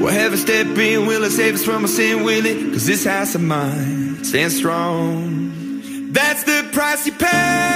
Will heaven step in? Will it save us from our sin? Will it? Cause this house of mine stands strong. That's the price you pay.